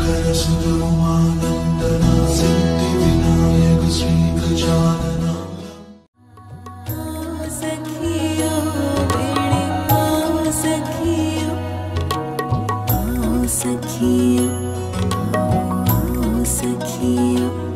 शुभंकर सुब्रह्मण्यं सिद्धिविनायक श्री गजानन। सखियों बेड़े आओ सखियों, आओ सखियों, आओ सखियों।